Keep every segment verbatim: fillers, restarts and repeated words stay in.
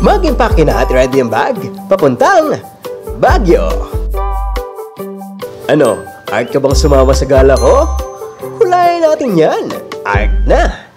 Mag-impake na at ready ang bag, papuntang Baguio. Ano, art ka bang sumama sa gala ko? Hulayan natin yan, art na!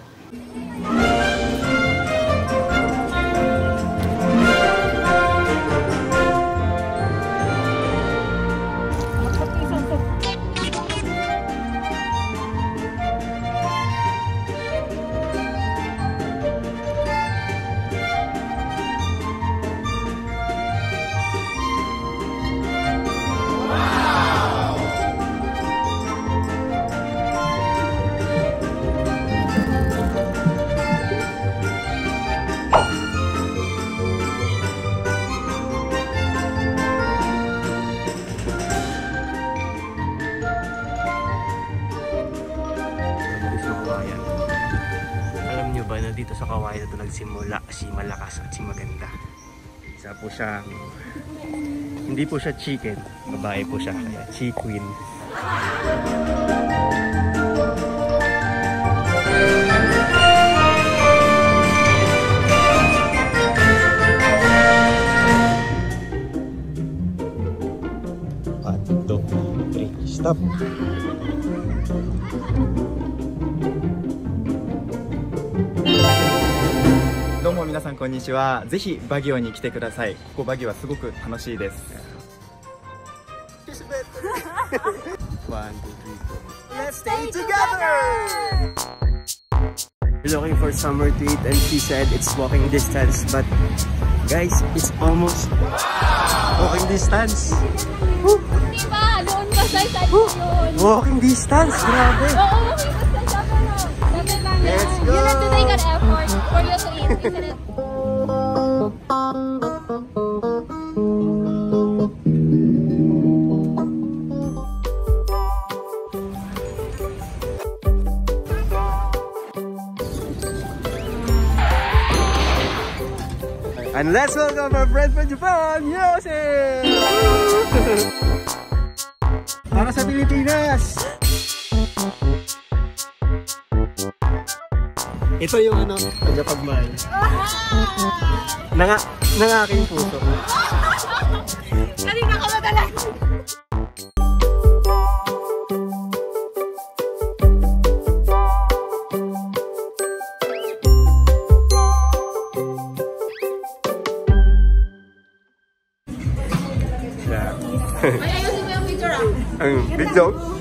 Alam nyo ba na dito sa Kawayan na ito nagsimula si Malakas at si Maganda? Isa po siyang, hindi po siya chicken, babae po siya, kaya chi-queen. one, two, three, stop! どうも皆さんこんにちは。ぜひバギオに来てください。ここバギオはすごく楽しいです。 One, two, three, four. Let's stay together! We're looking for somewhere to eat and she said it's walking distance, but guys, it's almost walking distance. Diba? Doon pa sa side yun. Walking distance, grabe. Oo, walking distance. Sabi lang. Let's go. You need to take an effort for you to eat, isn't it? And let's welcome our friend from Japan, Yose! Para sa Pilipinas! Ito yung ano, tagapagmahal. Nang, nang aking puso. Kanina ka madalas! Yeah. Ay, ayusin mo yung picture ah. Ang video.